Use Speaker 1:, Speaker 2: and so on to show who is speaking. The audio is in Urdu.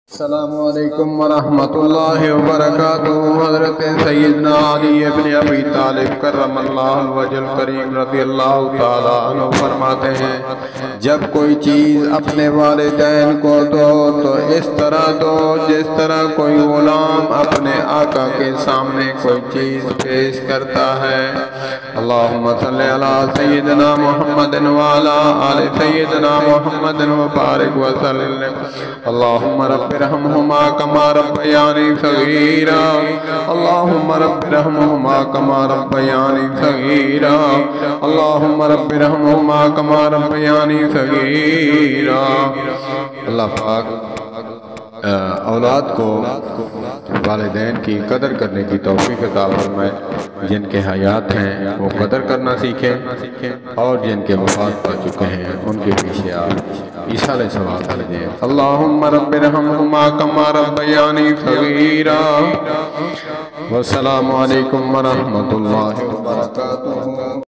Speaker 1: السلام علیکم ورحمۃ اللہ وبرکاتہ۔ حضرت سیدنا علی ابن ابی طالب کرم اللہ وجہ الکریم رضی اللہ تعالیٰ عنہ فرماتے ہیں، جب کوئی چیز اپنے والدین کو دو تو اس طرح دو جس طرح کوئی غلام اپنے آقا کے سامنے کوئی چیز پیش کرتا ہے۔ اللہم صلی علی سیدنا محمد وعلی آل سیدنا محمد وبارک وسلم۔ اللہم رب ارحمہما کما ربیانی صغیرا، اللہم رب ارحمہما کما ربیانی صغیرا، اللہم رب ارحمہما کما ربیانی صغیرا۔ اللہ پاک اولاد کو والدین کی قدر کرنے کی توفیق عطا فرمائے، جن کے حیات ہیں وہ قدر کرنا سیکھیں، اور جن کے وفات پا چکے ہیں ان کے پیچھے آپ ایصال ثواب کریں۔ اللہم رب ارحمہما کما ربیانی صغیرا۔ والسلام علیکم ورحمۃ اللہ وبرکاتہ۔